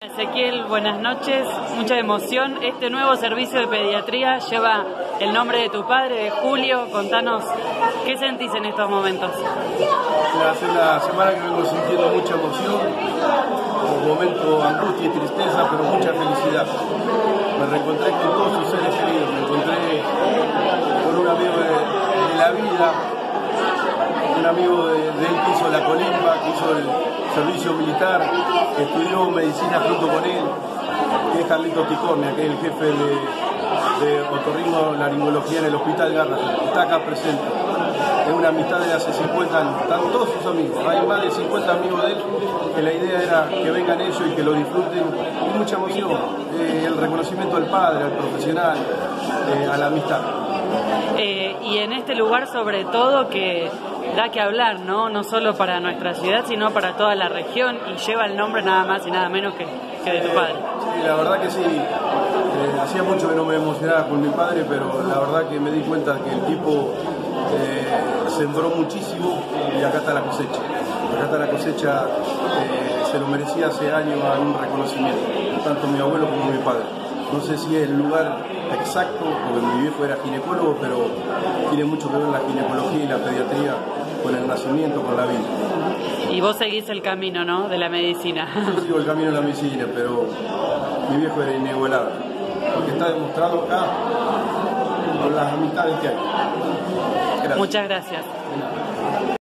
Ezequiel, buenas noches, mucha emoción. Este nuevo servicio de pediatría lleva el nombre de tu padre, de Julio. Contanos, ¿qué sentís en estos momentos? Hace una semana que vengo sintiendo mucha emoción, por momentos angustia y tristeza, pero mucha felicidad. Me reencontré con todos sus seres queridos, me encontré con un amigo de la vida, un amigo de él que hizo la colimba, que hizo el servicio militar, que estudió medicina junto con él, que es Carlitos Ticornia, que es el jefe de otorrinolaringología en el Hospital Garrahan. Está acá presente. Es una amistad de hace 50 años. Están todos sus amigos. Hay más de 50 amigos de él, que la idea era que vengan ellos y que lo disfruten. Y mucha emoción. El reconocimiento al padre, al profesional, a la amistad. Y en este lugar sobre todo que da que hablar, ¿no? No solo para nuestra ciudad, sino para toda la región, y lleva el nombre nada más y nada menos que de tu padre. Sí, la verdad que sí. Hacía mucho que no me emocionaba con mi padre, pero la verdad que me di cuenta que el tipo sembró muchísimo y acá está la cosecha. Acá está la cosecha, se lo merecía hace años un reconocimiento, tanto mi abuelo como mi padre. No sé si es el lugar exacto, porque mi viejo era ginecólogo, pero tiene mucho que ver la ginecología y la pediatría con el nacimiento, con la vida. Y vos seguís el camino, ¿no?, de la medicina. Yo sigo el camino de la medicina, pero mi viejo era inigualable, porque está demostrado acá con las amistades que hay. Gracias. Muchas gracias.